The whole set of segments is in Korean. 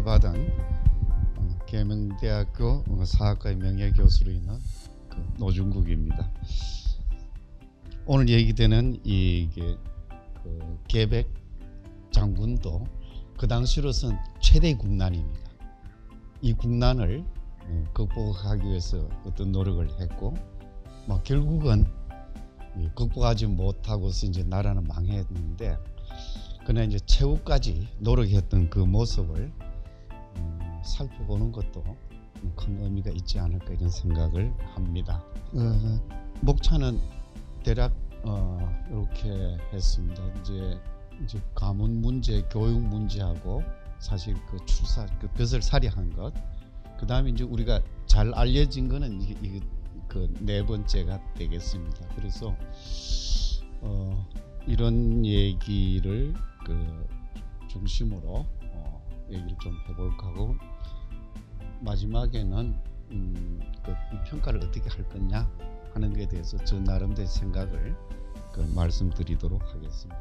초대받은 계명대학교 사학과의 명예교수로 있는 노중국입니다. 오늘 얘기되는 이게 계백 장군도 그 당시로선 최대 국난입니다. 이 국난을 극복하기 위해서 어떤 노력을 했고, 결국은 극복하지 못하고서 이제 나라는 망했는데, 그러나 이제 최후까지 노력했던 그 모습을 살펴보는 것도 큰 의미가 있지 않을까 이런 생각을 합니다. 목차는 대략 이렇게 했습니다. 이제 가문 문제, 교육 문제하고 사실 그 출사, 그 벼슬살이 한 것, 그 다음에 이제 우리가 잘 알려진 거는 이게 그 네 번째가 되겠습니다. 그래서 이런 얘기를 그 중심으로 얘기를 좀 해볼까 하고, 마지막에는 그 평가를 어떻게 할 거냐 하는 것에 대해서 저 나름대로 생각을 말씀드리도록 하겠습니다.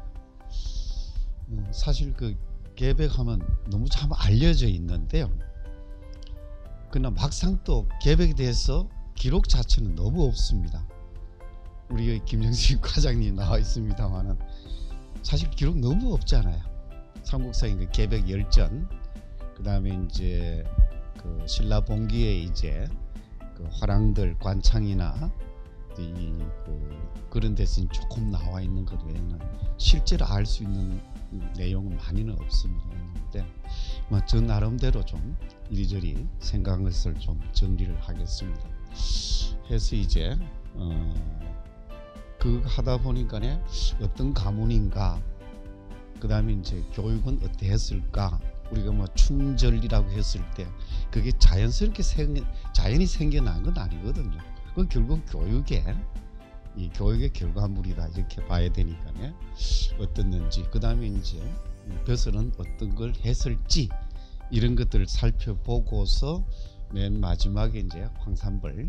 사실 그 계백하면 너무 잘 알려져 있는데요, 그러나 막상 또 계백에 대해서 기록 자체는 너무 없습니다. 우리 김영식 과장님 나와 있습니다만은 사실 기록 너무 없잖아요. 삼국사의 그 계백 열전, 그 다음에 이제 그 신라 봉기에 이제 그 화랑들 관창이나 그런 데서 조금 나와 있는 것 외에는 실제로 알 수 있는 내용은 많이는 없습니다. 그런데 저 나름대로 좀 이리저리 생각한 것을 좀 정리를 하겠습니다. 해서 이제 그 하다 보니까네 어떤 가문인가, 그 다음에 이제 교육은 어떻게 했을까, 우리가 충절이라고 했을 때 그게 자연스럽게 자연히 생겨난 건 아니거든요. 그건 결국 이 교육의 결과물이다 이렇게 봐야 되니까네 어떻는지, 그 다음에 이제 벼슬은 어떤 걸 했을지 이런 것들을 살펴보고서 맨 마지막에 이제 황산벌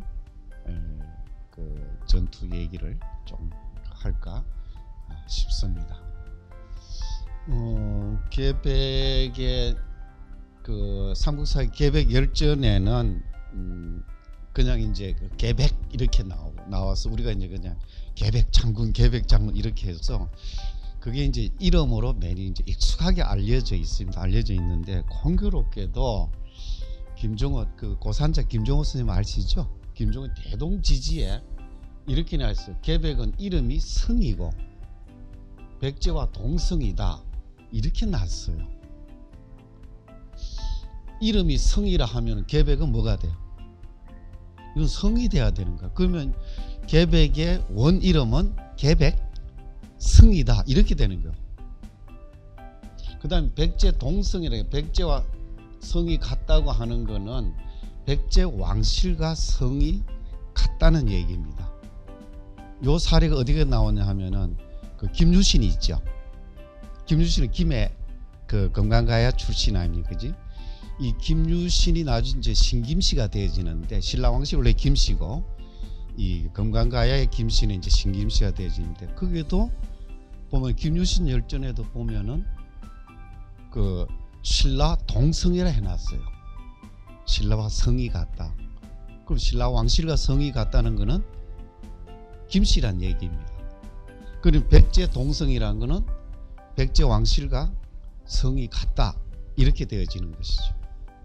그 전투 얘기를 좀 할까 싶습니다. 계백의 그 삼국사의 계백 열전에는 그냥 이제 그 계백 이렇게 나와서 우리가 이제 그냥 계백 장군 이렇게 해서 그게 이제 이름으로 매니 이제 익숙하게 알려져 있습니다. 알려져 있는데, 공교롭게도 김종호, 그 고산자 김종호 선생님 아시죠? 김종호 대동지지에 이렇게 나왔어요. 계백은 이름이 성이고 백제와 동성이다 이렇게 났어요. 이름이 성이라 하면 계백은 뭐가 돼요? 이건 성이 돼야 되는 거야. 그러면 계백의 원 이름은 계백 성이다 이렇게 되는 거야. 그 다음에 백제 동성이라, 백제와 성이 같다고 하는 거는 백제 왕실과 성이 같다는 얘기입니다. 요 사례가 어디에 나오냐 하면은 그 김유신이 있죠. 김유신은 김해 그 금강가야 출신 아닙니까, 그지? 이 김유신이 나중에 이제 신김씨가 되어지는데, 신라왕씨 원래 김씨고 이 금강가야의 김씨는 이제 신김씨가 되어지는데, 거기에도 보면 김유신 열전에도 보면은 그 신라 동성이라 해놨어요. 신라와 성이 같다. 그럼 신라 왕실과 성이 같다는 것은 김씨란 얘기입니다. 그리고 백제 동성이라는 것은 백제 왕실과 성이 같다 이렇게 되어지는 것이죠.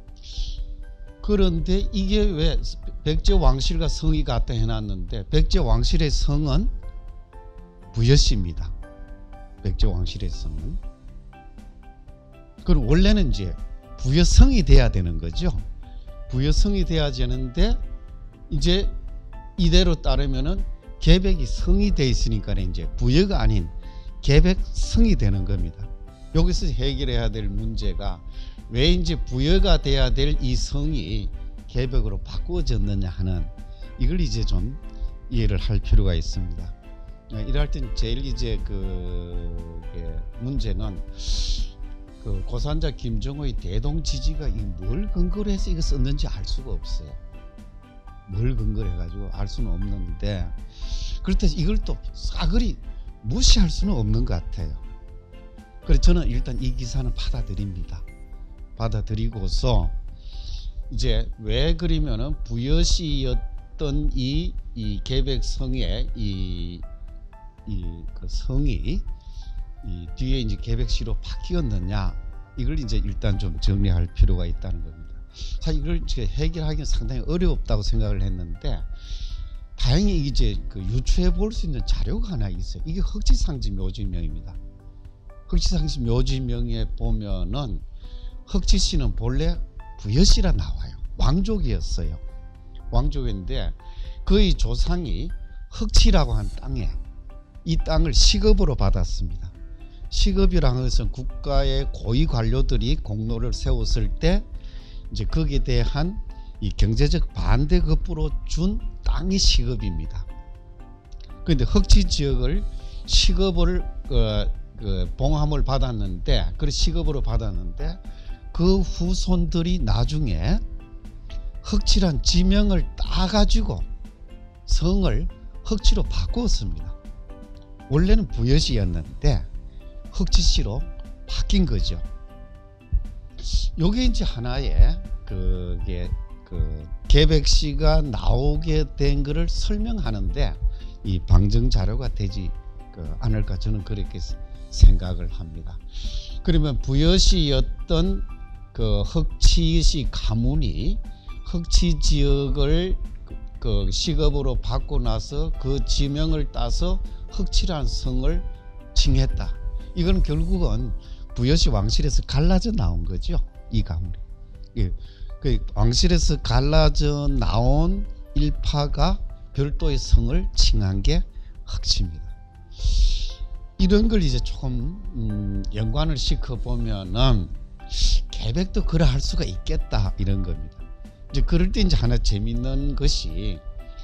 그런데 이게 왜 백제 왕실과 성이 같다 해놨는데, 백제 왕실의 성은 부여씨입니다. 백제 왕실의 성은. 그럼 원래는 이제 부여성이 돼야 되는 거죠. 부여성이 돼야 되는데, 이제 이대로 따르면은 계백이 성이 돼 있으니까 이제 부여가 아닌 계백성이 되는 겁니다. 여기서 해결해야 될 문제가 왜 이제 부여가 돼야 될 이 성이 계백으로 바꾸어졌느냐 하는, 이걸 이제 좀 이해를 할 필요가 있습니다. 이럴 땐 제일 이제 문제는 그 고산자 김종호의 대동지지가 뭘 근거로 해서 이거 썼는지 알 수가 없어요. 뭘 근거로 해가지고 알 수는 없는데, 그렇다고 이걸 또 싸그리 무시할 수는 없는 것 같아요. 그래서 저는 일단 이 기사는 받아들입니다. 받아들이고서 이제 왜 그러면은 부여시였던 이 계백성의 그 성이 이 뒤에 이제 계백시로 바뀌었느냐, 이걸 이제 일단 좀 정리할 필요가 있다는 겁니다. 사실 이걸 이제 해결하기는 상당히 어렵다고 생각을 했는데, 다행히 이제 그 유추해 볼 수 있는 자료가 하나 있어요. 이게 흑지상지 묘지명입니다. 흑지상지 묘지명에 보면은 흑지씨는 본래 부여시라 나와요. 왕족이었어요. 왕족인데 그의 조상이 흑지라고 한 땅에 이 땅을 시급으로 받았습니다. 시급이라는 것은 국가의 고위 관료들이 공로를 세웠을 때 이제 거기에 대한 이 경제적 반대급부로 준 땅이 시급입니다. 그런데 흑지 지역을 시급을 봉함을 받았는데, 그 시급으로 받았는데 그 후손들이 나중에 흑지란 지명을 따가지고 성을 흑지로 바꾸었습니다. 원래는 부여시였는데 흑지시로 바뀐 거죠. 요게 이제 하나의 그게 그 계백시가 나오게 된 것을 설명하는데 이 방증 자료가 되지 않을까, 저는 그렇게 생각을 합니다. 그러면 부여시였던 그 흑지시 가문이 흑지 지역을 그 시급으로 받고 나서 그 지명을 따서 흑지라는 성을 칭했다. 이건 결국은 부여시 왕실에서 갈라져 나온 거죠. 이 가문이. 예. 그 왕실에서 갈라져 나온 일파가 별도의 성을 칭한 게 흑지입니다. 이런 걸 이제 조금 연관을 시켜 보면은 계백도 그러할 수가 있겠다, 이런 겁니다. 이제 그럴 때 이제 하나 재밌는 것이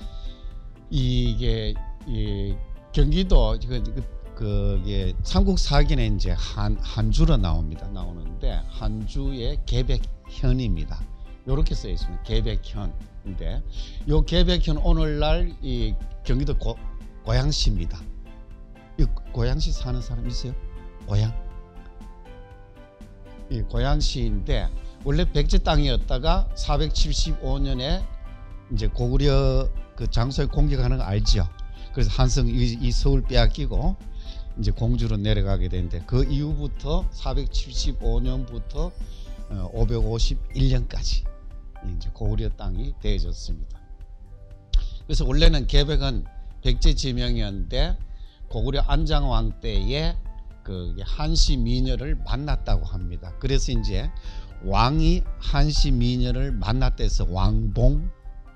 이게 경기도 그게 삼국사기에 이제 한주로 나오는데 한주의 계백현입니다. 요렇게 써 있습니다. 계백현인데 요 계백현 오늘날 이 경기도 고양시입니다. 이 고양시 사는 사람 있어요? 고양시인데 원래 백제 땅이었다가 475년에 이제 고구려 그 장소에 공격하는 거 알죠? 그래서 한성 이 서울 빼앗기고 이제 공주로 내려가게 되는데 그 이후부터 475년부터 551년까지 이제 고구려 땅이 되어졌습니다. 그래서 원래는 계백은 백제 지명이었는데 고구려 안장왕 때에 그 한시 미녀를 만났다고 합니다. 그래서 이제 왕이 한시 미녀를 만났대서 왕봉현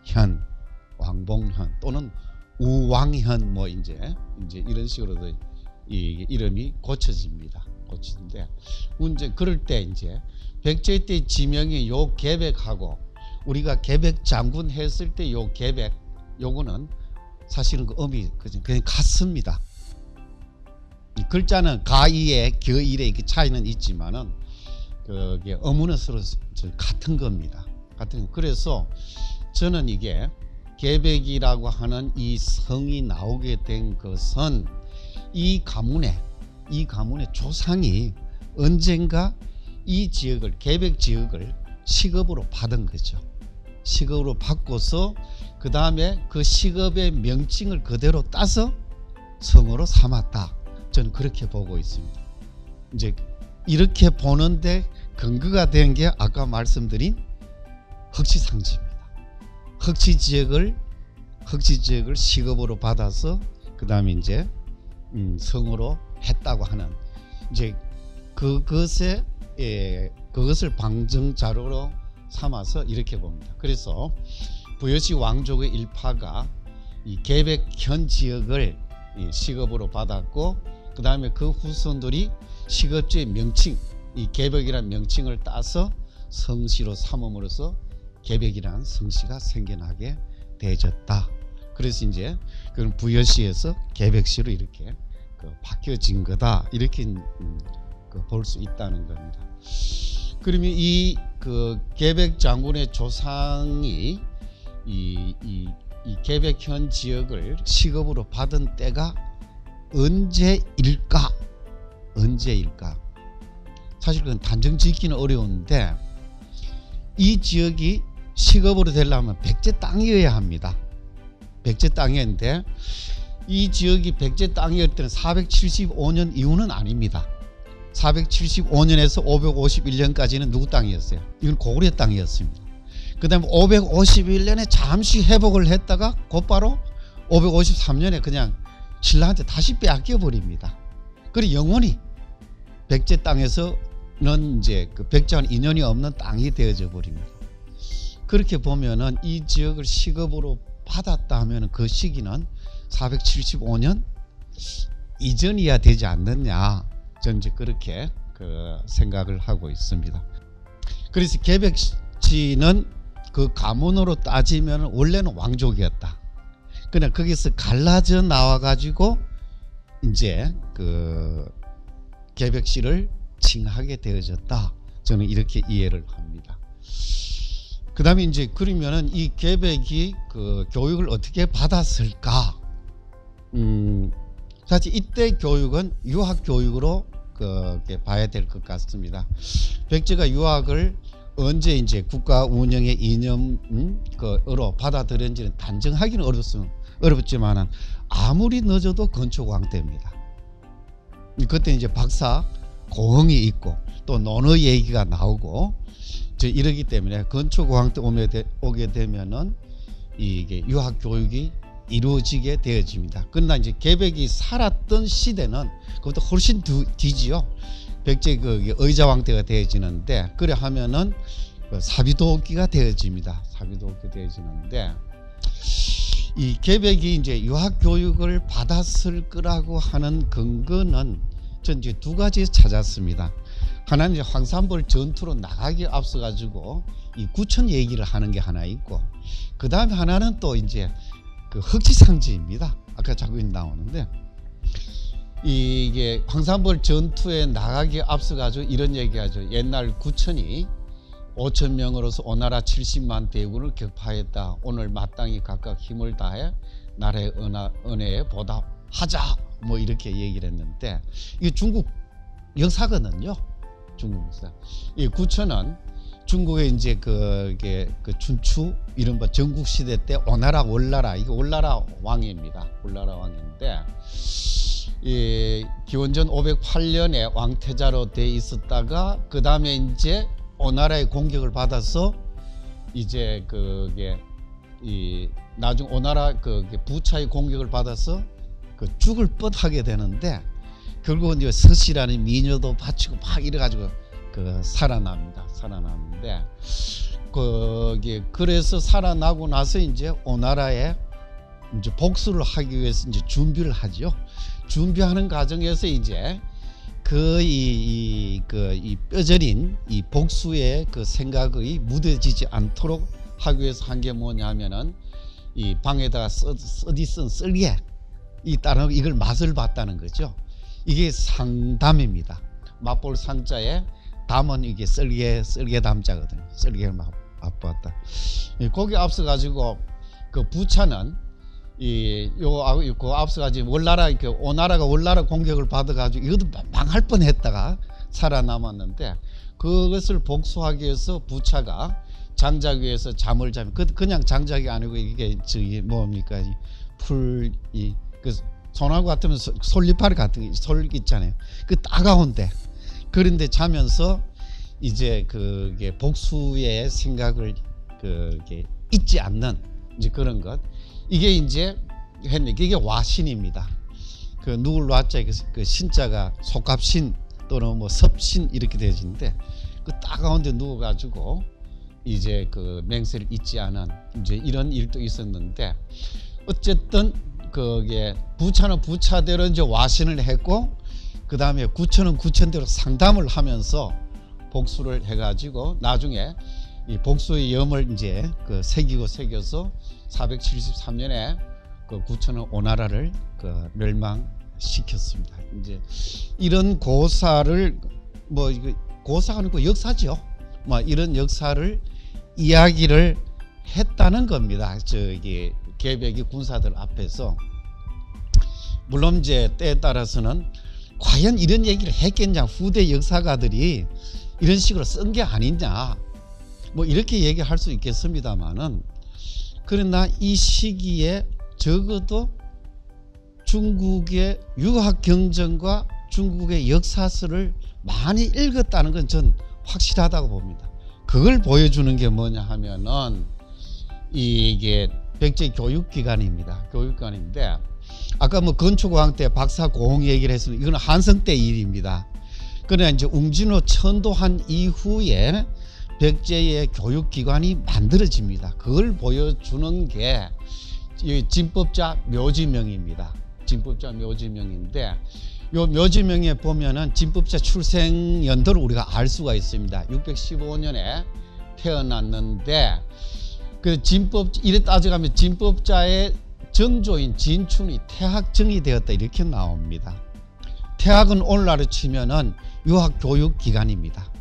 또는 우왕현 뭐 이제 이런 식으로도 이 이름이 고쳐집니다. 고치는데 문제 그럴 때 이제 백제 때 지명이 요 계백하고 우리가 계백 장군 했을 때 요 계백 요거는 사실은 그 음이 그냥 같습니다. 이 글자는 가이에 겨일에 이렇게 차이는 있지만은 그게 어문은 서로 같은 겁니다. 그래서 저는 이게 계백이라고 하는 이 성이 나오게 된 것은 이 가문의 조상이 언젠가 이 지역을 계백 지역을 시급으로 받은 거죠. 시급으로 받고서 그 다음에 그 시급의 명칭을 그대로 따서 성으로 삼았다. 저는 그렇게 보고 있습니다. 이제 이렇게 보는데 근거가 된 게 아까 말씀드린 흑지상지입니다. 흑지 지역을 시급으로 받아서 그 다음에 이제 성으로 했다고 하는 이제 그것을 방증 자료로 삼아서 이렇게 봅니다. 그래서 부여시 왕족의 일파가 이 계백현 지역을 시급으로 받았고 그 다음에 그 후손들이 시급지의 명칭, 이 계백이라는 명칭을 따서 성시로 삼음으로써 계백이라는 성시가 생겨나게 되어졌다. 그래서 이제 그건 부여시에서 계백시로 이렇게 바뀌어진 거다. 이렇게 볼 수 있다는 겁니다. 그러면 이 계백 장군의 조상이 이 계백현 지역을 시급으로 받은 때가 언제일까? 사실 그건 단정 짓기는 어려운데 이 지역이 시급으로 되려면 백제 땅이어야 합니다. 백제 땅이었는데 이 지역이 백제 땅이었을 때는 475년 이후는 아닙니다. 475년에서 551년까지는 누구 땅이었어요? 이건 고구려 땅이었습니다. 그 다음에 551년에 잠시 회복을 했다가 곧바로 553년에 그냥 신라한테 다시 빼앗겨 버립니다. 그리고 영원히 백제 땅에서는 이제 그 백제와는 인연이 없는 땅이 되어져 버립니다. 그렇게 보면은 이 지역을 시급으로 받았다 하면 그 시기는 475년 이전이야 되지 않느냐, 저는 이제 그렇게 생각을 하고 있습니다. 그래서 개백지는 그 가문으로 따지면 원래는 왕족이었다. 그냥 거기서 갈라져 나와 가지고 이제 그 개백시를 칭하게 되어졌다. 저는 이렇게 이해를 합니다. 그 다음에 이제 그러면은 이 개백이 그 교육을 어떻게 받았을까? 사실 이때 교육은 유학 교육으로 봐야 될 것 같습니다. 백제가 유학을 언제 이제 국가 운영의 이념으로 받아들였는지는 단정하기는 어렵지만은 아무리 늦어도 건초고항 때입니다. 그때 이제 박사 고흥이 있고 또 논어 얘기가 나오고 이러기 때문에 건초고항 때 오게 되면은 이게 유학 교육이 이루어지게 되어집니다. 그러나 이제 개백이 살았던 시대는 그것도 훨씬 뒤지요. 백제 그 의자왕 때가 되어지는데, 그래 하면은 사비도기가 되어집니다. 사비도기 되어지는데, 이 개백이 이제 유학 교육을 받았을 거라고 하는 근거는 전 이제 두 가지 찾았습니다. 하나는 이제 황산벌 전투로 나가기 앞서 가지고 이 구천 얘기를 하는 게 하나 있고, 그 다음에 하나는 또 이제 그 흑지상지입니다. 아까 자꾸 나오는데, 이게 황산벌 전투에 나가기 앞서 가지고 이런 얘기하죠. 옛날 구천이 5,000명으로서 오나라 70만 대군을 격파했다. 오늘 마땅히 각각 힘을 다해 나라의 은혜에 보답하자. 뭐 이렇게 얘기를 했는데, 이게 중국 역사거든요. 중국 역사. 이 구천은 중국의 이제 그 춘추 이른바 전국 시대 때 오나라 월나라, 이게 월나라 왕입니다. 월나라 왕인데, 이 기원전 508년에 왕태자로 돼 있었다가 그 다음에 이제 오나라의 공격을 받아서 이제 나중 오나라 부차의 공격을 받아서 죽을 뻔하게 되는데, 결국은 이제 서씨라는 미녀도 바치고 막 이래가지고 살아납니다. 살아나는데, 그래서 살아나고 나서 이제 오나라에 이제 복수를 하기 위해서 이제 준비를 하죠. 준비하는 과정에서 이제 이 뼈저린 이 복수의 그 생각이 묻어지지 않도록 하기 위해서 한 게 뭐냐면은 이 방에다가 써디 쓴 썰개 이 따르는 이걸 맛을 봤다는 거죠. 이게 상담입니다. 맛볼 상자에 담은 이게 썰개 담자거든요. 썰개를 맛봤다. 거기 앞서 가지고 그 부차는 그 앞서 가지고 오나라가 월나라 공격을 받아가지고 이것도 망할 뻔했다가 살아남았는데, 그것을 복수하기 위해서 부차가 장작 위에서 잠을 자면, 그냥 장작이 아니고 이게 뭡니까, 그 소나무 같으면 솔잎알 같은 솔 있잖아요. 그 따가운데, 그런데 자면서 이제 그게 복수의 생각을 잊지 않는 이제 그런 것, 이게 이제 했는데, 이게 와신입니다. 누굴 와자 그 신자가 속갑신 또는 뭐 섭신 이렇게 되어지는데, 그 따가운데 누워가지고 이제 그 맹세를 잊지 않은 이제 이런 일도 있었는데, 어쨌든 그게 부차는 부차대로 이제 와신을 했고, 그 다음에 구천은 구천대로 상담을 하면서 복수를 해가지고 나중에 이 복수의 염을 이제 새겨서 473년에 그 구천은 오나라를 멸망시켰습니다. 이제 이런 고사를 고사가 아니고 역사죠. 이런 역사를 이야기를 했다는 겁니다. 개백이 군사들 앞에서. 물론 이제 때에 따라서는 과연 이런 얘기를 했겠냐, 후대 역사가들이 이런 식으로 쓴 게 아니냐, 뭐 이렇게 얘기할 수 있겠습니다만은, 그러나 이 시기에 적어도 중국의 유학 경전과 중국의 역사서를 많이 읽었다는 건 전 확실하다고 봅니다. 그걸 보여주는 게 뭐냐 하면은 이게 백제 교육기관입니다. 교육기관인데, 아까 뭐 건축왕 때 박사 고흥 얘기를 했으면 이건 한성 때 일입니다. 그러나 이제 웅진호 천도한 이후에 백제의 교육기관이 만들어집니다. 그걸 보여주는 게 이 진법자 묘지명입니다. 진법자 묘지명인데, 요 묘지명에 보면은 진법자 출생 연도를 우리가 알 수가 있습니다. 615년에 태어났는데, 그 진법, 이래 따져가면 진법자의 정조인 진춘이 태학정이 되었다 이렇게 나옵니다. 태학은 오늘날로 치면은 유학교육기관입니다.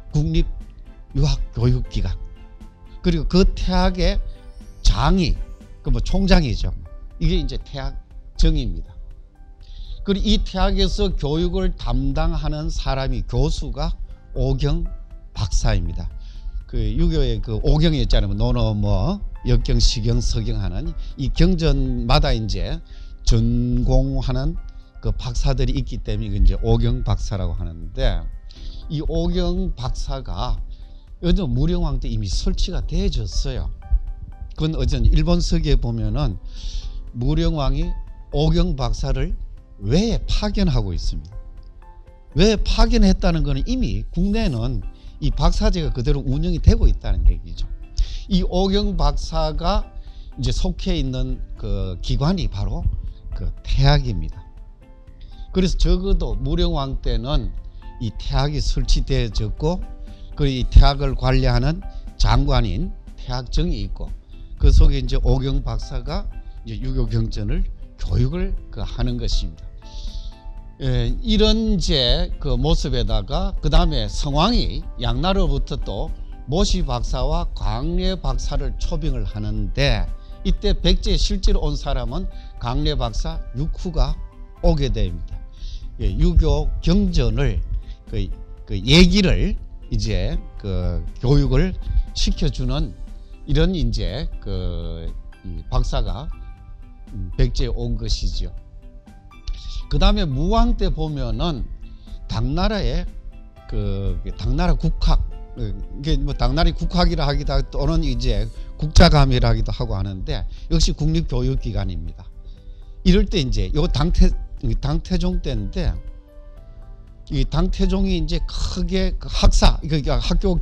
국립유학교육기관. 그리고 그 태학의 장이, 그 뭐 총장이죠. 이게 이제 태학정입니다. 그리고 이 태학에서 교육을 담당하는 사람이 교수가 오경 박사입니다. 그 유교의 그 오경이 있잖아요. 논어 뭐 역경, 시경, 서경 하는 이 경전마다 이제 전공하는 그 박사들이 있기 때문에 이제 오경 박사라고 하는데, 이 오경 박사가 어제 무령왕 때 이미 설치가 되어졌어요. 그건 어제 일본 서기에 보면은 무령왕이 오경 박사를 왜 파견하고 있습니다. 왜 파견했다는 것은 이미 국내는 이 박사제가 그대로 운영이 되고 있다는 얘기죠. 이 오경 박사가 이제 속해 있는 그 기관이 바로 그 태학입니다. 그래서 적어도 무령왕 때는 이 태학이 설치되어졌고, 그 이 태학을 관리하는 장관인 태학정이 있고, 그 속에 이제 오경 박사가 이제 유교 경전을 교육을 하는 것입니다. 예, 이런 이제 그 모습에다가 그 다음에 성왕이 양나라로부터 또 모시 박사와 광례 박사를 초빙을 하는데, 이때 백제에 실제로 온 사람은 광례 박사 육후가 오게 됩니다. 예, 유교 경전을 그 얘기를 이제 그 교육을 시켜주는 이런 이제 이 박사가 백제에 온 것이죠. 그 다음에 무왕 때 보면은 당나라의 당나라 국학, 이게 뭐 당나라 국학이라 하기도 하고 또는 이제 국자감이라 하기도 하고 하는데, 역시 국립교육기관입니다. 이럴 때 이제 요 당태종 때인데, 이 당태종이 이제 크게 학사, 그러니까 학교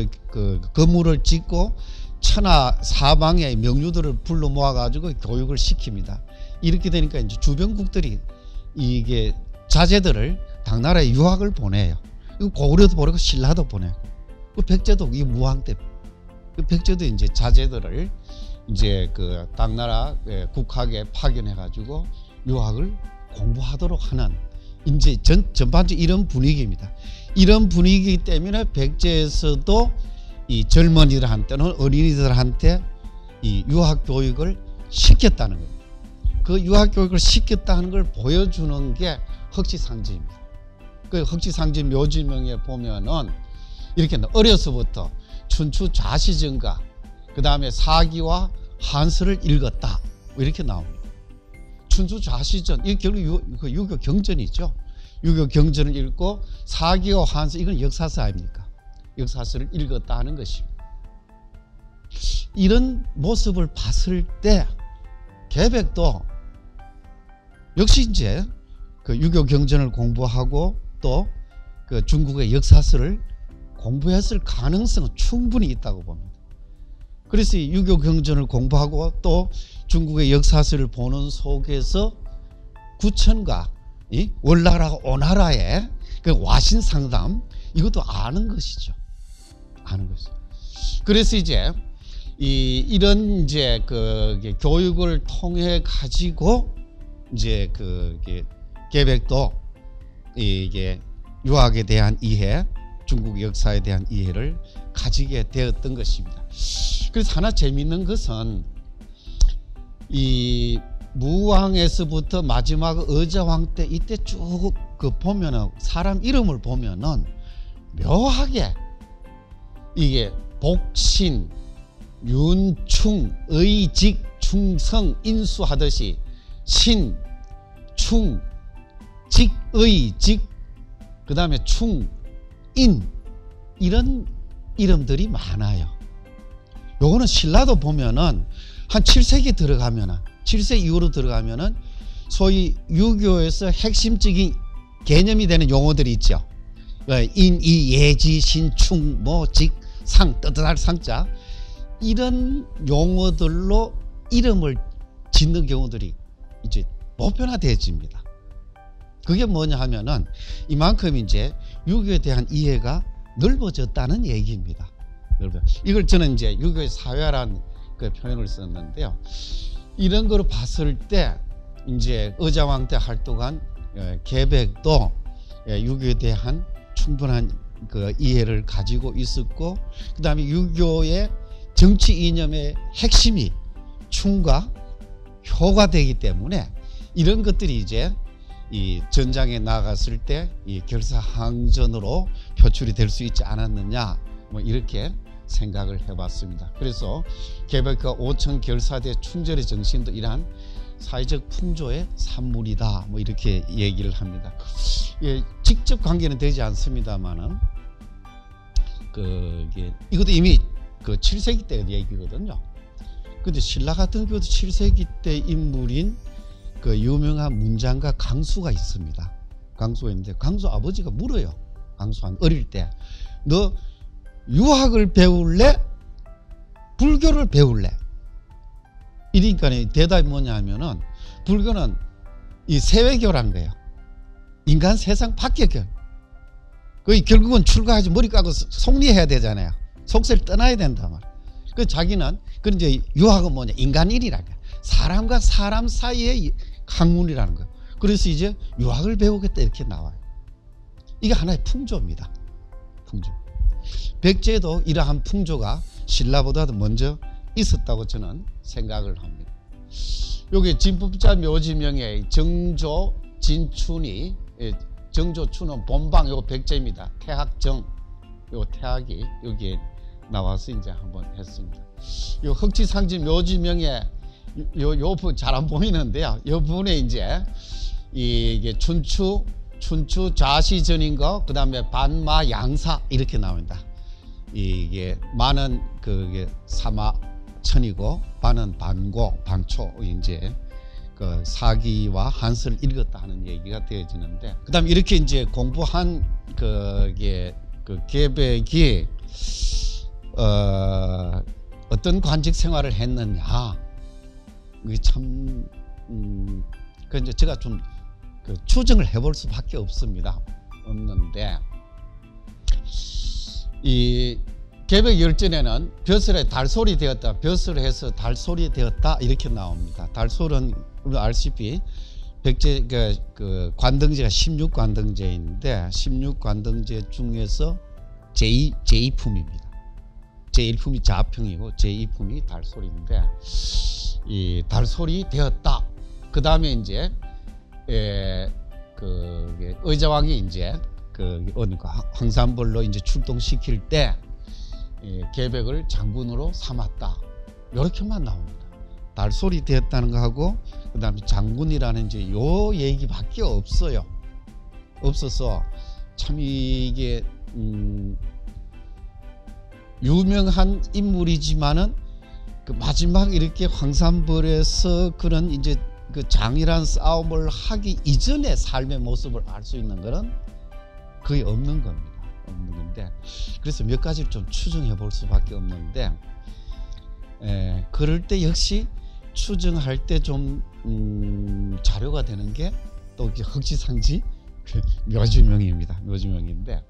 건물을 짓고 천하 사방의 명류들을 불러 모아가지고 교육을 시킵니다. 이렇게 되니까 이제 주변국들이 이게 자제들을 당나라에 유학을 보내요. 고구려도 보내고 신라도 보내고, 백제도 이 무왕 때 백제도 이제 자제들을 이제 그 당나라 국학에 파견해가지고 유학을 공부하도록 하는 이제 전반적으로 이런 분위기입니다. 이런 분위기 때문에 백제에서도 이 젊은이들한테는 어린이들한테 이 유학 교육을 시켰다는 거예요. 그 유학 교육을 시켰다는 걸 보여주는 게 흑지상지입니다. 그 흑지상지 묘지명에 보면은 이렇게 어려서부터 춘추 좌시정가, 그 다음에 사기와 한서를 읽었다 이렇게 나옵니다. 춘추 좌시전, 이 결국 유교 경전이죠. 유교 경전을 읽고 사기와 한서, 이건 역사서 아닙니까? 역사서를 읽었다 하는 것입니다. 이런 모습을 봤을 때 계백도 역시 이제 그 유교 경전을 공부하고 또 그 중국의 역사서를 공부했을 가능성은 충분히 있다고 봅니다. 그래서 이 유교 경전을 공부하고 또 중국의 역사서를 보는 속에서 구천과 월나라와 오나라의 그 와신 상담, 이것도 아는 것이죠. 아는 것이죠. 그래서 이제 이런 이제 그 교육을 통해 가지고 이제 계백도 이게 유학에 대한 이해, 중국 역사에 대한 이해를 가지게 되었던 것입니다. 그래서 하나 재미있는 것은 이 무왕에서부터 마지막 의자왕 때 이때 쭉 보면은 사람 이름을 보면은 묘하게 이게 복신, 윤충, 의직, 충성, 인수하듯이 신, 충, 직, 의, 직, 그 다음에 충, 인, 이런 이름들이 많아요. 요거는 신라도 보면은 한 7세기 들어가면은, 7세 이후로 들어가면은 소위 유교에서 핵심적인 개념이 되는 용어들이 있죠. 인, 이, 예지, 신, 충, 뭐, 직, 상, 뜨뜻할 상자, 이런 용어들로 이름을 짓는 경우들이 이제 보편화되어집니다. 그게 뭐냐 하면은 이만큼 이제 유교에 대한 이해가 넓어졌다는 얘기입니다. 이걸 저는 이제 유교의 사회화라는 그 표현을 썼는데요. 이런 걸 봤을 때 이제 의자왕 때 활동한 계백도 유교에 대한 충분한 그 이해를 가지고 있었고, 그 다음에 유교의 정치 이념의 핵심이 충과 효가 되기 때문에 이런 것들이 이제 이 전장에 나갔을 때 이 결사항전으로 표출이 될 수 있지 않았느냐, 뭐 이렇게 생각을 해봤습니다. 그래서 계백과 오천 결사대 충절의 정신도 이러한 사회적 풍조의 산물이다, 뭐 이렇게 얘기를 합니다. 예, 직접 관계는 되지 않습니다만은 이것도 이미 그 7세기 때 얘기거든요. 근데 신라 같은 경우도 7세기 때 인물인 그 유명한 문장가 강수가 있습니다. 강수가 있는데 강수 아버지가 물어요. 강수한 어릴 때 너 유학을 배울래? 불교를 배울래? 이러니까 대답이 뭐냐 하면은 불교는 이 세외교라는 거예요. 인간 세상 밖의 교. 결국은 출가하지 머리 까고 속리해야 되잖아요. 속세를 떠나야 된단 말이에요. 그 자기는 그 이제 유학은 뭐냐, 인간일이라는 거야. 사람과 사람 사이의 학문이라는 거예요. 그래서 이제 유학을 배우겠다 이렇게 나와요. 이게 하나의 풍조입니다. 풍조. 백제도 이러한 풍조가 신라보다도 먼저 있었다고 저는 생각을 합니다. 여기 진법자 묘지명에 정조, 진춘이, 정조춘은 본방 요거 백제입니다. 태학정, 요 태학이 여기에 나와서 이제 한번 했습니다. 요 흑지상지 묘지명에 요 부분 잘 안 보이는데요. 요 부분에 이제 이게 춘추 좌시전인 거, 그 다음에 반마 양사 이렇게 나옵니다. 이게 마는 그게 사마천이고 반은 반고 반초, 이제 그 사기와 한서를 읽었다 하는 얘기가 되어지는데, 그 다음에 이렇게 이제 공부한 그게 그 계백이 어떤 관직 생활을 했느냐, 이게 참 그 이제 제가 좀 그 추정을 해볼 수밖에 없는데, 이 계백 열전에는 벼슬에 달솔이 되었다, 벼슬을 해서 달솔이 되었다 이렇게 나옵니다. 달솔은 우리 알시피 백제 그 관등제가 16관등제인데 16관등제 중에서 제2품입니다. 제1품이 자평이고 제2품이 달솔인데, 이 달솔이 되었다. 그 다음에 이제 그 의자왕이 이제 황산벌로 이제 출동시킬 때 계백을 장군으로 삼았다. 이렇게만 나옵니다. 달솔이 되었다는 거 하고 그 다음에 장군이라는 이제 요 얘기밖에 없어요. 없어서 참 이게 유명한 인물이지만은 그 마지막 이렇게 황산벌에서 그런 이제 그 장이란 싸움을 하기 이전의 삶의 모습을 알 수 있는 것은 거의 없는 겁니다. 없는 건데, 그래서 몇 가지를 좀 추정해 볼 수밖에 없는데, 그럴 때 역시 추정할 때 좀 자료가 되는 게 또 흑지상지 묘지명입니다. 묘지명인데,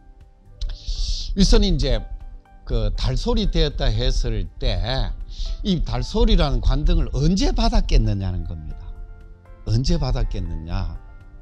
우선 이제 그 달솔이 되었다 했을 때 이 달솔이라는 관등을 언제 받았겠느냐는 겁니다. 언제 받았겠느냐?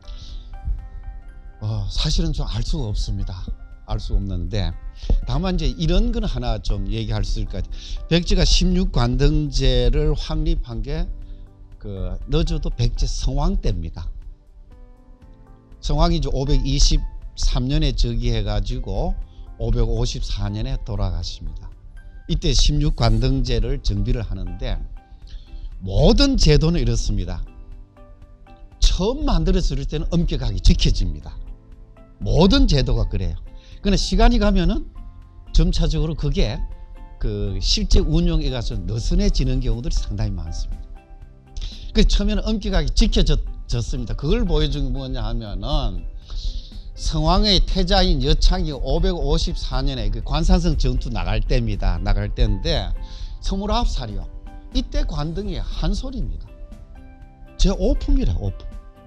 사실은 좀 알 수가 없습니다. 알 수 없는데, 다만 이제 이런 건 하나 좀 얘기할 수 있을 것 같아요. 백제가 16관등제를 확립한 게 그 늦어도 백제 성왕 때입니다. 성왕이 이제 523년에 즉위해 가지고 554년에 돌아가십니다. 이때 16관등제를 정비를 하는데 모든 제도는 이렇습니다. 처음 만들어질 때는 엄격하게 지켜집니다. 모든 제도가 그래요. 그러나 시간이 가면은 점차적으로 그게 그 실제 운용에 가서 느슨해지는 경우들이 상당히 많습니다. 그래서 처음에는 엄격하게 지켜졌습니다. 그걸 보여준 게 뭐냐 하면은 성왕의 태자인 여창이 554년에 그 관산성 전투 나갈 때입니다. 나갈 때인데 29살이요. 이때 관등이 한솔입니다. 제 오품이라 오품.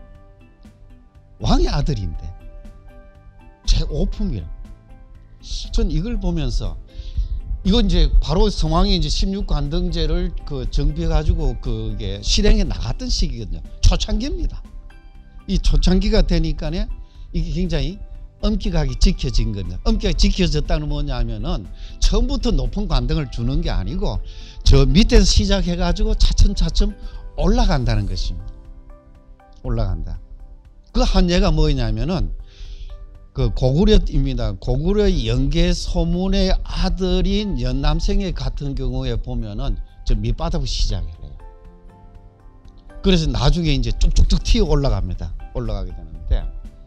왕의 아들인데 제 오품이라. 전 이걸 보면서 이건 이제 바로 성왕이 이제 16관등제를 그 정비해 가지고 그게 실행해 나갔던 시기거든요. 초창기입니다. 이 초창기가 되니까 이게 굉장히 엄격하게 지켜진 겁니다. 엄격하게 지켜졌다는 뭐냐면은 처음부터 높은 관등을 주는 게 아니고 저 밑에서 시작해 가지고 차츰차츰 올라간다는 것입니다. 올라간다. 그 한 예가 뭐냐면은 그 고구려입니다. 고구려 영계 소문의 아들인 연남생의 같은 경우에 보면은 저 밑바닥부터 시작을 해요. 그래서 나중에 이제 쭉쭉쭉 튀어 올라갑니다. 올라가게 되는데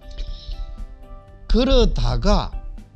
그러다가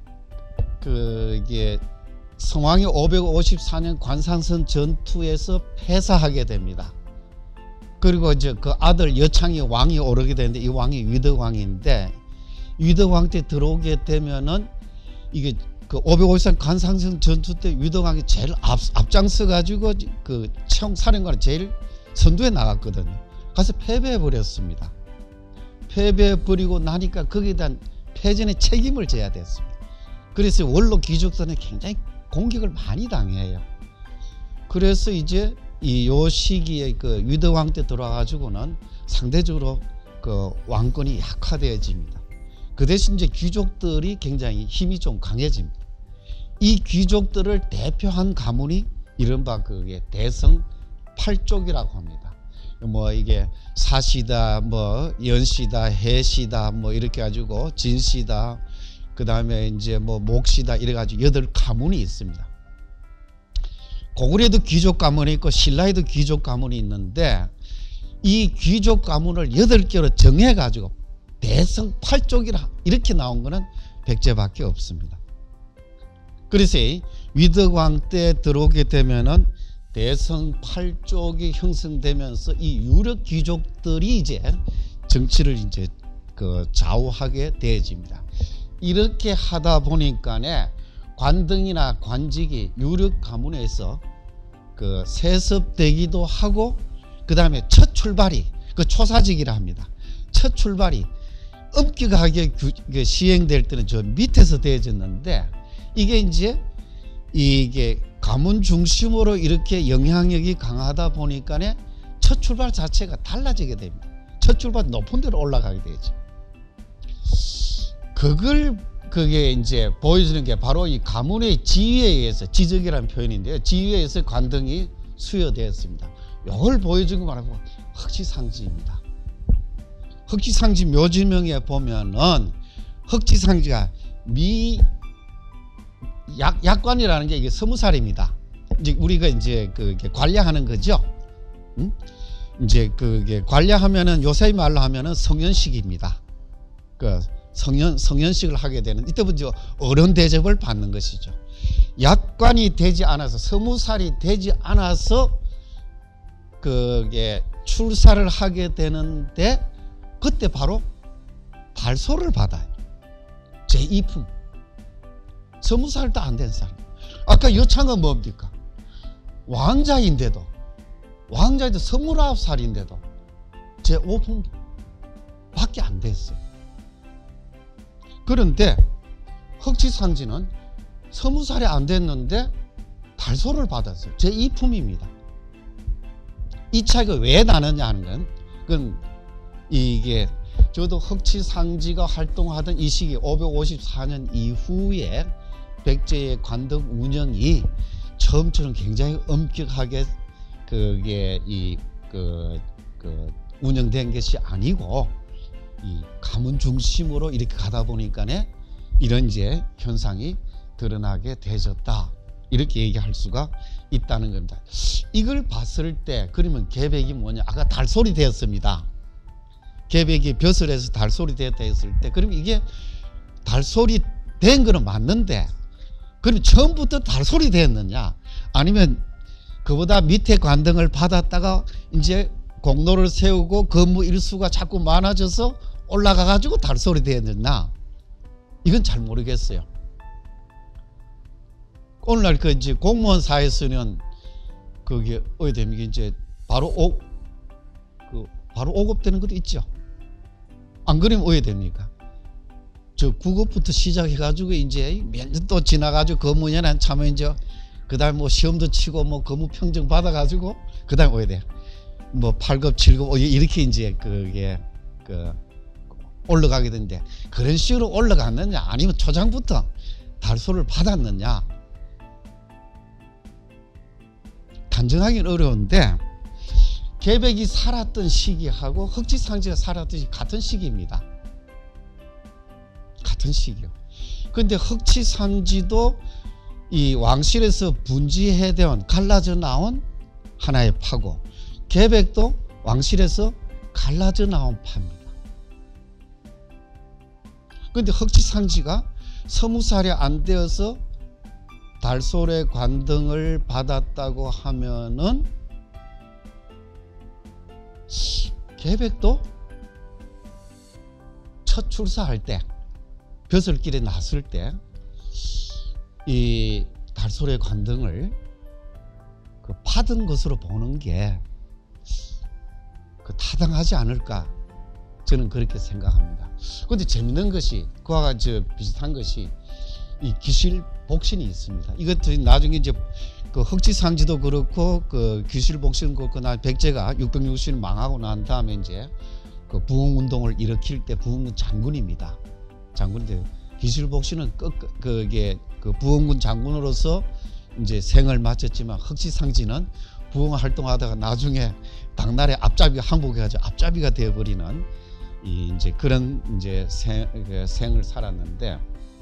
그게 성왕이 554년 관상선 전투에서 패사하게 됩니다. 그리고 이제 그 아들 여창이 왕이 오르게 되는데 이 왕이 위덕왕인데 위덕왕 때 들어오게 되면은 이게 그 553 관상선 전투 때 위덕왕이 제일 앞장서 가지고 그 청사령관은 제일 선두에 나갔거든요. 가서 패배해 버렸습니다. 패배해 버리고 나니까 거기에 대한 패전의 책임을 져야 됐습니다. 그래서 원로 귀족들은 굉장히 공격을 많이 당해요. 그래서 이제 요 시기에 그 위덕왕 때 들어와가지고는 상대적으로 그 왕권이 약화되어집니다. 그 대신 이제 귀족들이 굉장히 힘이 좀 강해집니다. 이 귀족들을 대표한 가문이 이른바 그게 대성 8족이라고 합니다. 뭐 이게 사시다, 뭐 연시다, 해시다, 뭐 이렇게 가지고 진시다, 그 다음에 이제 뭐 목시다 이래 가지고 8가문이 있습니다. 고구려에도 귀족 가문이 있고 신라에도 귀족 가문이 있는데 이 귀족 가문을 8개로 정해 가지고 대성 8족이라 이렇게 나온 거는 백제밖에 없습니다. 그래서 위덕왕 때 들어오게 되면은 대성 8족이 형성되면서 이 유력 귀족들이 이제 정치를 이제 그 좌우하게 되어집니다. 이렇게 하다 보니까 관등이나 관직이 유력 가문에서 그 세습되기도 하고 그 다음에 첫 출발이 그 초사직이라 합니다. 첫 출발이 엄격하게 시행될 때는 저 밑에서 되어졌는데 이게 이제 이게 가문 중심으로 이렇게 영향력이 강하다 보니까 첫 출발 자체가 달라지게 됩니다. 첫 출발 높은 데로 올라가게 되죠. 그게 이제 보여주는 게 바로 이 가문의 지위에 의해서 지적이라는 표현인데요. 지위에 의해서 관등이 수여되었습니다. 이걸 보여주고 말하고 흑지상지입니다. 흑지상지 묘지명에 보면은 흑지상지가 약관이라는 게 이게 서무살입니다. 이제 우리가 이제 그게 관례하는 거죠. 이제 그게 관례하면은 요새 말로 하면은 성년식입니다. 그 성년식을 하게 되는 이때부터 어른 대접을 받는 것이죠. 약관이 되지 않아서 서무살이 되지 않아서 그게 출사를 하게 되는데 그때 바로 발소를 받아요. 제2품. 서무살도 안 된 사람. 아까 여창은 뭡니까? 왕자인데도 29살인데도 제5품 밖에 안 됐어요. 그런데 흑지상지는 20살이 안 됐는데 발소를 받았어요. 제2품입니다. 이 차이가 왜 나느냐 하는 건 그건 이게 저도 흑지상지가 활동하던 이 시기 554년 이후에 백제의 관등 운영이 처음처럼 굉장히 엄격하게 그게 운영된 것이 아니고 이 가문 중심으로 이렇게 가다 보니까 이런 이제 현상이 드러나게 되졌다. 이렇게 얘기할 수가 있다는 겁니다. 이걸 봤을 때 그러면 계백이 뭐냐? 아까 달소리 되었습니다. 계백이 벼슬에서 달소리 되었다 했을 때 그럼 이게 달소리 된 거는 맞는데 그럼 처음부터 달소리 되었느냐? 아니면 그보다 밑에 관등을 받았다가 이제 공로를 세우고 건무 일수가 자꾸 많아져서 올라가 가지고 달소리 되었느냐? 이건 잘 모르겠어요. 오늘날 그 이제 공무원 사회에서는 그게 어디 됩니까? 이제 바로 5급 되는 것도 있죠. 안 그러면 어디 됩니까? 저 9급부터 시작해 가지고 이제 몇 년 또 지나 가지고 건무년에 참여 이제 그다음 뭐 시험도 치고 뭐 건무 평정 받아 가지고 그다음 어디 돼? 뭐 8급, 7급 이렇게 이제 그게 올라가게 되는데 그런 식으로 올라갔느냐 아니면 초장부터 달소를 받았느냐 단정하기는 어려운데 계백이 살았던 시기하고 흑지상지가 살았던 시기 같은 시기입니다. 같은 시기요. 그런데 흑지상지도 이 왕실에서 분지해대원 갈라져 나온 하나의 파고 계백도 왕실에서 갈라져 나온 파입니다. 그런데 흑지상지가 서무살이 안 되어서 달솔의 관등을 받았다고 하면은 계백도 첫 출사할 때 벼슬길에 났을 때 이 달솔의 관등을 받은 것으로 보는 게 타당하지 않을까 저는 그렇게 생각합니다. 그런데 재밌는 것이 그와 같이 비슷한 것이 이 기실복신이 있습니다. 이것도 나중에 이제 그 흑지상지도 그렇고 그 기실복신도 그렇고 나 백제가 660년 망하고 난 다음에 이제 그 부흥운동을 일으킬 때 부흥군 장군입니다. 장군인데 기실복신은 그게 그 부흥군 장군으로서 이제 생을 마쳤지만 흑지상지는 부흥 활동하다가 나중에 당나라의 앞잡이가 항복해가지고 앞잡이가 되어버리는 이제 그런 이제 생을 살았는데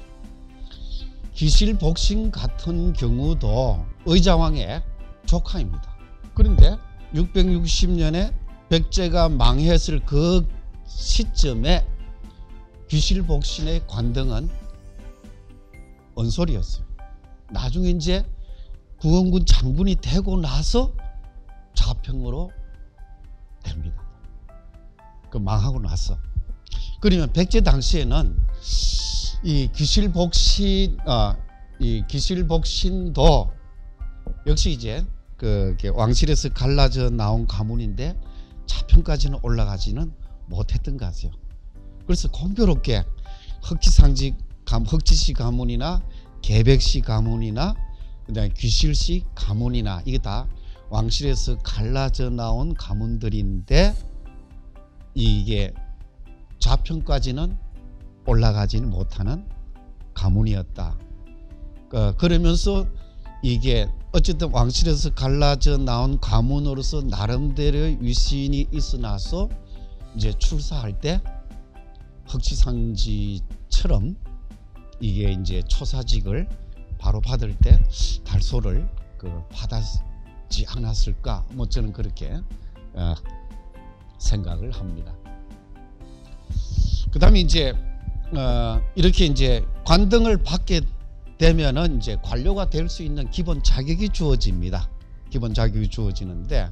기실복신 같은 경우도 의자왕의 조카입니다. 그런데 660년에 백제가 망했을 그 시점에 기실복신의 관등은 언솔이었어요. 나중에 이제 부흥군 장군이 되고 나서 자평으로 됩니다. 그 망하고 나서. 그러면 백제 당시에는 이 기실복신도 역시 이제 그 왕실에서 갈라져 나온 가문인데 자평까지는 올라가지는 못했던 것 같아요. 그래서 공교롭게 흑지시 가문이나 계백시 가문이나 그다음에 귀실시 가문이나 이게 다 왕실에서 갈라져 나온 가문들인데 이게 좌평까지는 올라가지는 못하는 가문이었다. 그러면서 이게 어쨌든 왕실에서 갈라져 나온 가문으로서 나름대로의 위신이 있어나서 이제 출사할 때 흑지상지처럼 이게 이제 초사직을 바로 받을 때 달소를 받았지 않았을까? 뭐 저는 그렇게 생각을 합니다. 그다음에 이제 이렇게 이제 관등을 받게 되면은 이제 관료가 될 수 있는 기본 자격이 주어집니다. 기본 자격이 주어지는데,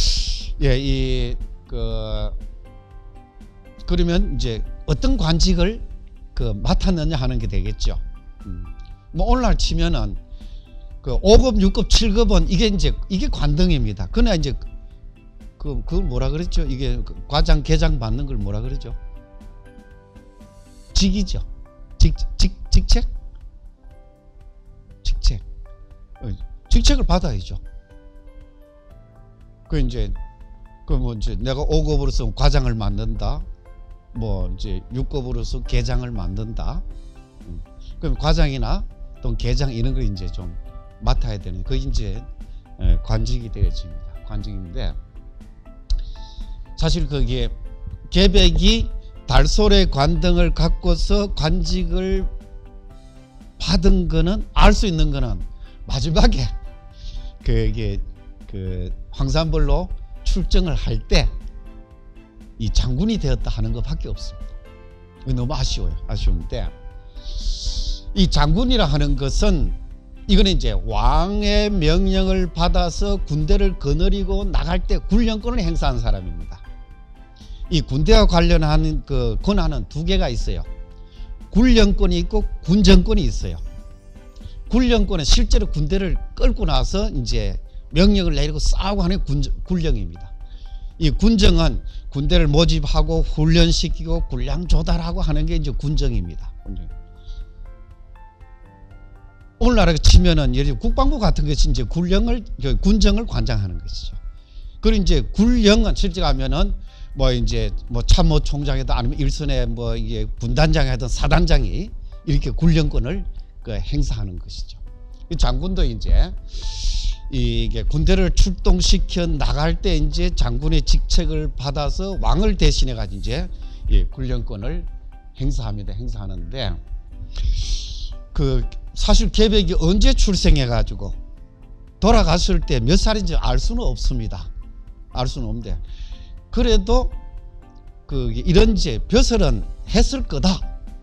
그러면 이제 어떤 관직을 맡았느냐 하는 게 되겠죠. 뭐 오늘날 치면은 5급, 6급, 7급은 이게 관등입니다. 그러나 이제 그걸 뭐라 그랬죠? 이게 과장, 계장 받는 걸 뭐라 그러죠? 직이죠. 직책? 직책을 받아야죠. 이제 내가 5급으로서 과장을 맡는다. 뭐 이제 6급으로서 계장을 맡는다. 그럼 과장이나 또 계장 이런 걸 이제 좀 맡아야 되는 그게 이제 관직이 되어집니다. 관직인데 사실 그게 계백이 달솔의 관등을 갖고서 관직을 받은 거는 알 수 있는 거는 마지막에 황산벌로 출정을 할 때 이 장군이 되었다 하는 것밖에 없습니다. 너무 아쉬워요. 아쉬운데 이 장군이라 하는 것은 이거는 이제 왕의 명령을 받아서 군대를 거느리고 나갈 때 군령권을 행사한 사람입니다. 이 군대와 관련한 그 권한은 두 개가 있어요. 군령권이 있고 군정권이 있어요. 군령권은 실제로 군대를 끌고 나서 이제 명령을 내리고 싸우고 하는 군령입니다. 이 군정은 군대를 모집하고 훈련시키고 군량 조달하고 하는 게 이제 군정입니다. 오늘날에 치면은 예를 들어 국방부 같은 것이 이제 군정을 관장하는 것이죠. 그리고 이제 군령은 실제 가면은 이제 참모총장이든 아니면 일선의 이게 군단장이 하든 사단장이 이렇게 군령권을 행사하는 것이죠. 장군도 이제 이게 군대를 출동시켜 나갈 때 이제 장군의 직책을 받아서 왕을 대신해 가지고 이제 군령권을 행사하는데 사실 계백이 언제 출생해 가지고 돌아갔을 때 몇 살인지 알 수는 없습니다. 알 수는 없는데 그래도 이런 벼슬은 했을 거다.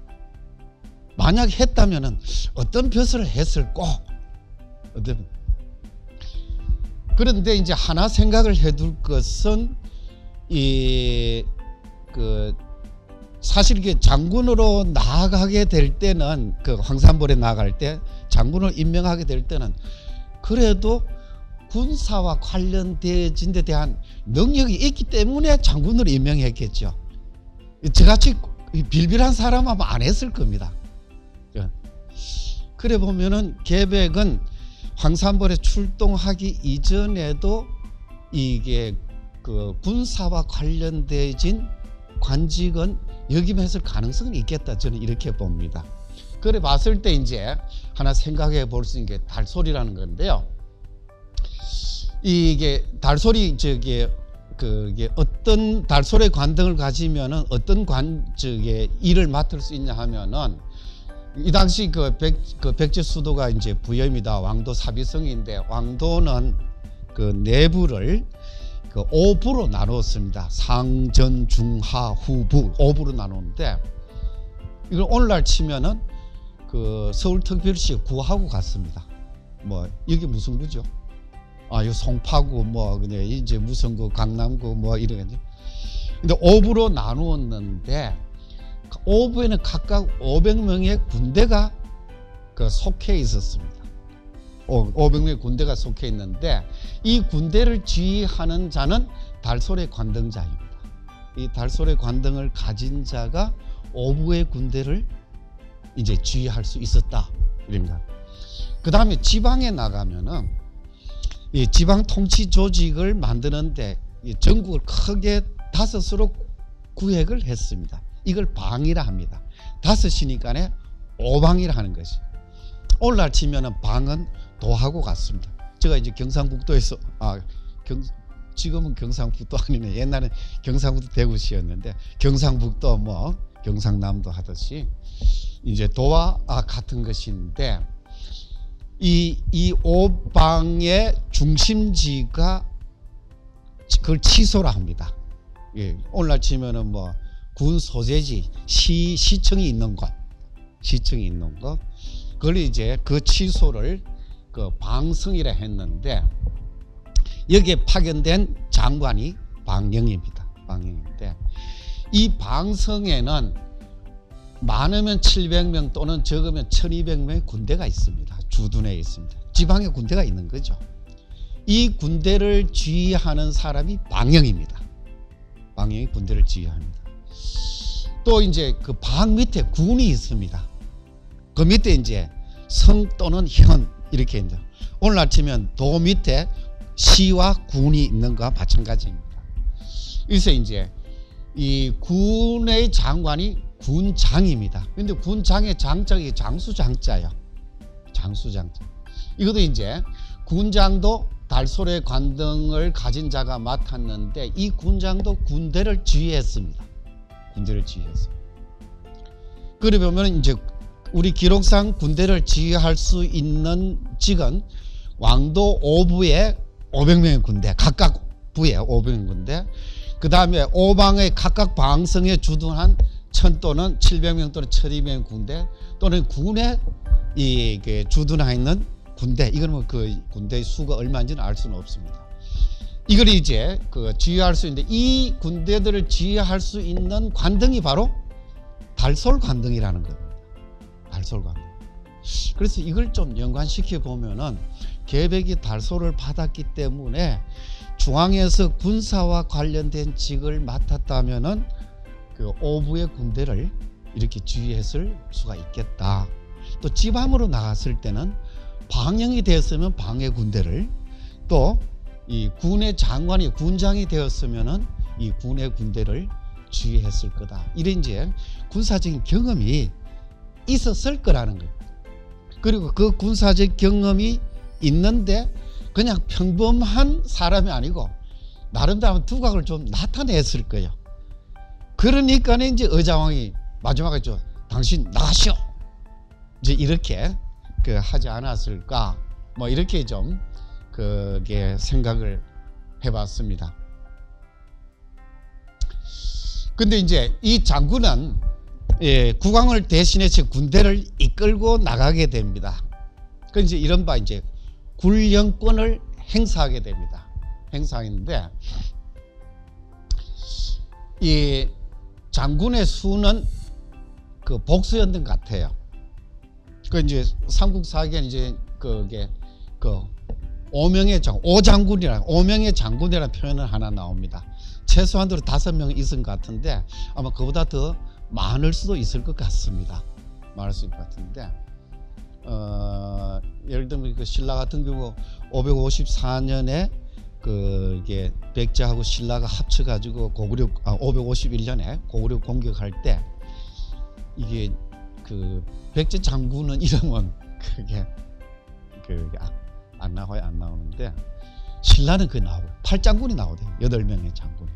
만약 했다면은 어떤 벼슬을 했을까? 그런데 이제 하나 생각을 해둘 것은 사실 이게 장군으로 나아가게 될 때는 황산벌에 나아갈 때 장군을 임명하게 될 때는 그래도 군사와 관련된 데 대한 능력이 있기 때문에 장군으로 임명했겠죠. 저같이 빌빌한 사람하면 안 했을 겁니다. 그래 보면은 계백은 황산벌에 출동하기 이전에도 이게 군사와 관련된 관직은 역임했을 가능성이 있겠다. 저는 이렇게 봅니다. 그래 봤을 때 이제 하나 생각해 볼 수 있는 게 달소리라는 건데요. 이게 달소리 그게 어떤 달소리의 관등을 가지면은 어떤 일을 맡을 수 있냐 하면은 이 당시 백제 수도가 이제 부여입니다. 왕도 사비성인데 왕도는 내부를 5부로 나누었습니다. 상전 중하 후부 5부로 나누는데 이걸 오늘날 치면은 서울특별시 구하고 같습니다. 여기 무슨 구죠? 이 송파구 그냥 이제 무슨 강남구 이런 거지. 근데 5부로 나누었는데 5부에는 각각 500명의 군대가 속해 있었습니다. 500명의 군대가 속해 있는데 이 군대를 지휘하는 자는 달소래 관등자입니다. 이 달소래 관등을 가진 자가 5부의 군대를 이제 지휘할 수 있었다. 이럽니다. 그 다음에 지방에 나가면은 이 지방 통치 조직을 만드는데 전국을 크게 5으로 구획을 했습니다. 이걸 방이라 합니다. 5이니까 5방이라 하는 것이. 오늘날 치면은 방은 도하고 같습니다. 제가 이제 경상북도에서 지금은 경상북도 아니네. 옛날엔 경상북도 대구시였는데 경상북도 경상남도 하듯이 이제 도와 같은 것인데 이 5방의 중심지가 그걸 치소라 합니다. 오늘날 치면은 군 소재지 시청이 있는 곳, 그걸 이제 그 치소를 방성이라 했는데 여기에 파견된 장관이 방영입니다. 방영인데 이 방성에는 많으면 700명 또는 적으면 1200명의 군대가 있습니다. 주둔해 있습니다. 지방에 군대가 있는 거죠. 이 군대를 지휘하는 사람이 방영입니다. 방영이 군대를 지휘합니다. 또 이제 그 방 밑에 군이 있습니다. 그 밑에 이제 성 또는 현 이렇게 이제 오늘날 치면 도 밑에 시와 군이 있는 것과 마찬가지입니다. 그래서 이제 이 군의 장관이 군장입니다. 그런데 군장의 장자가 장수장자예요. 장수장자. 이것도 이제 군장도 달소래 관등을 가진 자가 맡았는데 이 군장도 군대를 지휘했습니다. 군대를 지휘했어요. 그래 보면 이제 우리 기록상 군대를 지휘할 수 있는 직은 왕도 5부에 500명의 군대, 각각 부에 500명의 군대, 그 다음에 5방의 각각 방성에 주둔한 1000 또는 700명 또는 1200명 군대, 또는 군에 주둔하 있는 군대. 이건 뭐 그 군대의 수가 얼마인지는 알 수는 없습니다. 이걸 이제 지휘할 수 있는데, 이 군대들을 지휘할 수 있는 관등이 바로 달솔 관등이라는 겁니다. 달솔 관등. 그래서 이걸 좀 연관시켜 보면은 계백이 달솔을 받았기 때문에 중앙에서 군사와 관련된 직을 맡았다면은 그 5부의 군대를 이렇게 지휘했을 수가 있겠다. 또 지방으로 나갔을 때는 방영이 되었으면 방해 군대를, 또 이 군의 장관이 군장이 되었으면은 이 군의 군대를 지휘했을 거다. 이런 이제 군사적인 경험이 있었을 거라는 거예요. 그리고 그 군사적 경험이 있는데 그냥 평범한 사람이 아니고 나름대로 두각을 좀 나타냈을 거예요. 그러니까 이제 의자왕이 마지막에 당신 나가시오, 이제 이렇게 하지 않았을까, 뭐 이렇게 좀 그게 생각을 해봤습니다. 근데 이제 이 장군은 국왕을 대신해서 군대를 이끌고 나가게 됩니다. 그 이제 이른바 이제 군령권을 행사하게 됩니다. 행사했는데, 이 장군의 수는 그 복수였던 것 같아요. 그 이제 삼국사기엔 이제 그게 오명의 장군이라는 표현을 하나 나옵니다. 최소한으로 5명 있은 것 같은데 아마 그보다 더 많을 수도 있을 것 같습니다. 많을 수 있을 것 같은데, 예를 들면 그 신라 같은 경우 554년에 그게 백제하고 신라가 합쳐가지고 551년에 고구려 공격할 때, 이게 그 백제 장군은 이름은 그게 안 나와요. 안 나오는데 신라는 그게 나오고요. 8장군이 나오대요. 8명의 장군이.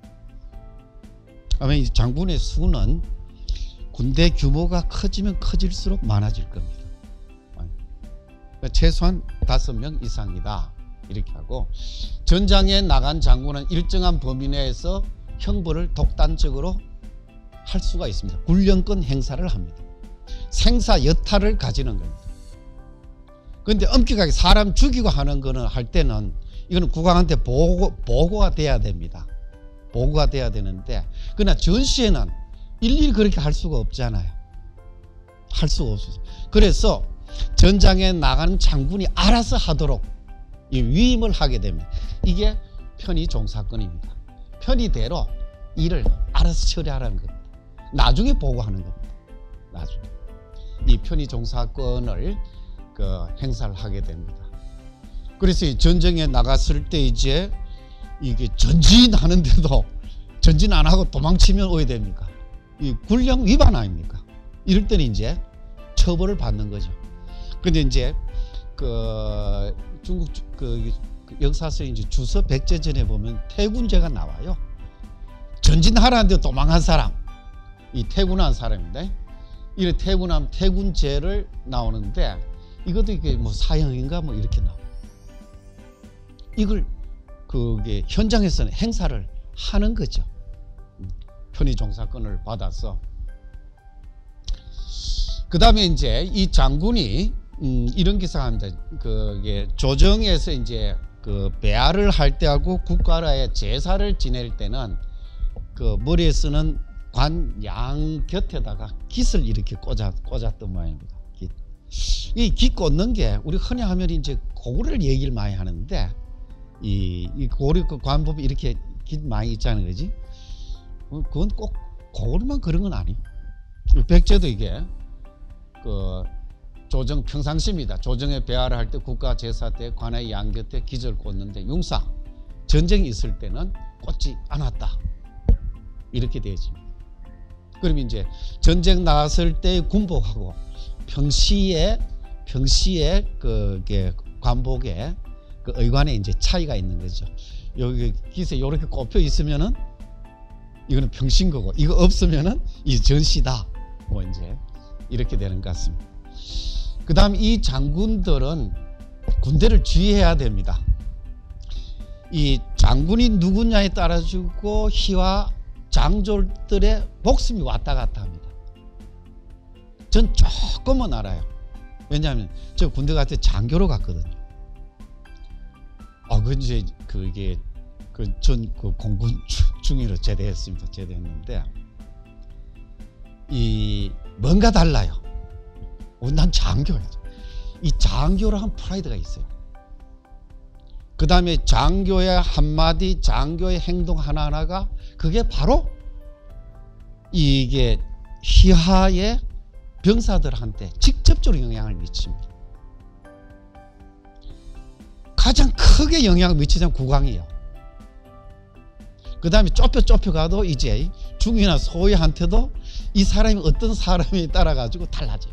아마 이 장군의 수는 군대 규모가 커지면 커질수록 많아질 겁니다. 그러니까 최소한 5명 이상이다, 이렇게 하고, 전장에 나간 장군은 일정한 범위 내에서 형벌을 독단적으로 할 수가 있습니다. 군령권 행사를 합니다. 생사 여탈을 가지는 겁니다. 그런데 엄격하게 사람 죽이고 하는 거는 할 때는 이거는 국왕한테 보고가 돼야 됩니다. 보고가 돼야 되는데, 그러나 전시에는 일일이 그렇게 할 수가 없잖아요. 할 수가 없어서. 그래서 전장에 나가는 장군이 알아서 하도록 이 위임을 하게 됩니다. 이게 편의종사권입니다. 편의대로 일을 알아서 처리하라는 겁니다. 나중에 보고하는 겁니다. 나중에 이 편의종사권을 행사를 하게 됩니다. 그래서 이 전쟁에 나갔을 때 이제 이게 전진하는데도 전진 안 하고 도망치면 어떻게 됩니까? 이 군령 위반 아닙니까? 이럴 때는 이제 처벌을 받는 거죠. 근데 이제 중국 역사서 이제 주서 백제전에 보면 태군제가 나와요. 전진하라는데 도망한 사람, 이 태군한 사람인데, 이래 태군하면 태군제를 나오는데, 이것도 이게 뭐 사형인가 뭐 이렇게 나와. 이걸 그게 현장에서는 행사를 하는 거죠. 편의종사권을 받아서. 그 다음에 이제 이 장군이 이런 기사가 합니다. 그게 조정에서 이제 배아를 할 때하고 국가라의 제사를 지낼 때는 그 머리에 쓰는 관 양 곁에다가 깃을 이렇게 꽂았던 모양입니다. 이 깃 꽂는 게 우리 흔히 하면 이제 고구려를 얘기를 많이 하는데, 이 고구려 그 관법이 이렇게 깃 많이 있잖아요, 그지? 그건 꼭 고구려만 그런 건 아니에요. 백제도 이게 조정 평상시입니다. 조정에 배아를 할 때 국가 제사 때 관의 양 곁에 깃을 꽂는데, 융사 전쟁이 있을 때는 꽂지 않았다, 이렇게 되어집니다. 그럼 이제 전쟁 나갔을 때 군복하고 평시에 그게 관복에 그 의관에 이제 차이가 있는 거죠. 여기 깃에 이렇게 꼽혀 있으면은 이거는 평신 거고, 이거 없으면은 이 전시다, 뭐 이제 이렇게 되는 것 같습니다. 그 다음 이 장군들은 군대를 지휘해야 됩니다. 이 장군이 누구냐에 따라 주고 희와 장졸들의 목숨이 왔다 갔다 합니다. 전 조금은 알아요. 왜냐하면 저 군대 갈 때 장교로 갔거든요. 그게 전 공군 중위로 제대했습니다. 제대했는데 뭔가 달라요. 난 장교야. 이 장교라는 프라이드가 있어요. 그 다음에 장교의 한마디, 장교의 행동 하나하나가 그게 바로 이게 희하의 병사들한테 직접적으로 영향을 미칩니다. 가장 크게 영향을 미치는 국왕이에요. 그 다음에 좁혀가도 이제 중위나 소위한테도 이 사람이 어떤 사람에 따라 가지고 달라져요.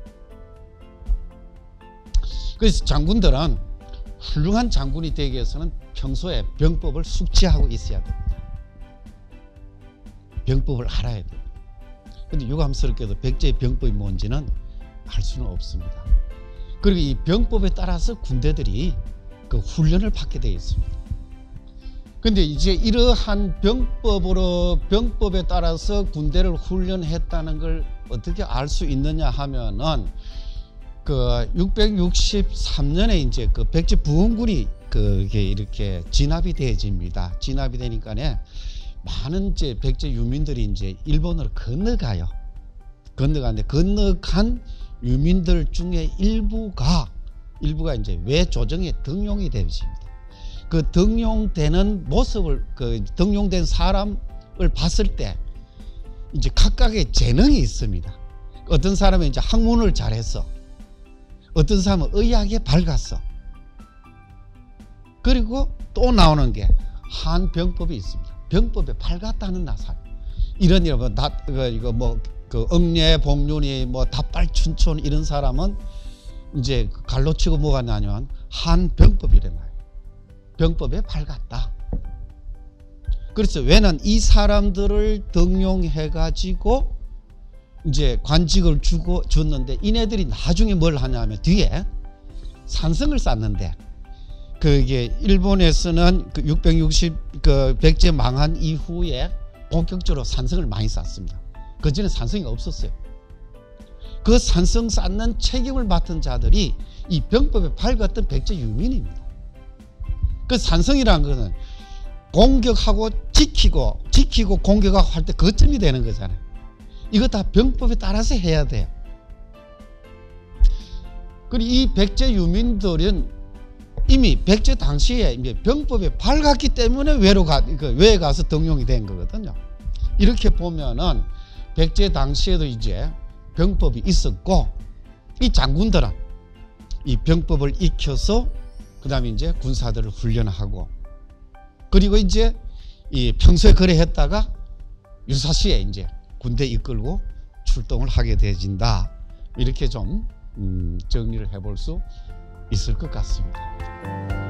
그래서 장군들은 훌륭한 장군이 되기 위해서는 평소에 병법을 숙지하고 있어야 됩니다. 병법을 알아야 돼요. 근데 유감스럽게도 백제의 병법이 뭔지는 알 수는 없습니다. 그리고 이 병법에 따라서 군대들이 그 훈련을 받게 되어 있습니다. 근데 이제 이러한 병법에 따라서 군대를 훈련했다는 걸 어떻게 알 수 있느냐 하면은 그 663년에 이제 그 백제 부원군이 그게 이렇게 진압이 되어집니다. 진압이 되니까네 많은 이제 백제 유민들이 이제 일본으로 건너가요. 건너가는데 건너간 유민들 중에 일부가 이제 외조정에 등용이 되어집니다. 그 등용되는 모습을 등용된 사람을 봤을 때 이제 각각의 재능이 있습니다. 어떤 사람은 이제 학문을 잘했어. 어떤 사람은 의학에 밝았어. 그리고 또 나오는 게 한병법이 있습니다. 병법에 밝았다는 나사. 이런 억례, 복륜이, 닷발춘촌 이런 사람은 이제 갈로 치고 뭐가 나냐면 한병법이 일어나요. 병법에 밝았다. 그래서 왜냐면 이 사람들을 등용해 가지고 이제 관직을 줬는데 이네들이 나중에 뭘 하냐면 뒤에 산성을 쌓는데 그게 일본에서는 그 660 백제 망한 이후에 본격적으로 산성을 많이 쌓습니다. 그전에 산성이 없었어요. 그 산성 쌓는 책임을 맡은 자들이 이 병법에 밝았던 백제 유민입니다. 그 산성이라는 것은 공격하고 지키고 공격하고 할 때 거점이 되는 거잖아요. 이거 다 병법에 따라서 해야 돼요. 그리고 이 백제 유민들은 이미 백제 당시에 이제 병법에 밝았기 때문에 외에 가서 등용이 된 거거든요. 이렇게 보면은 백제 당시에도 이제 병법이 있었고 이 장군들은 이 병법을 익혀서 그 다음에 이제 군사들을 훈련하고 그리고 이제 이 평소에 그래 했다가 유사시에 이제 군대 이끌고 출동을 하게 되어진다. 이렇게 좀 정리를 해볼 수 있을 것 같습니다.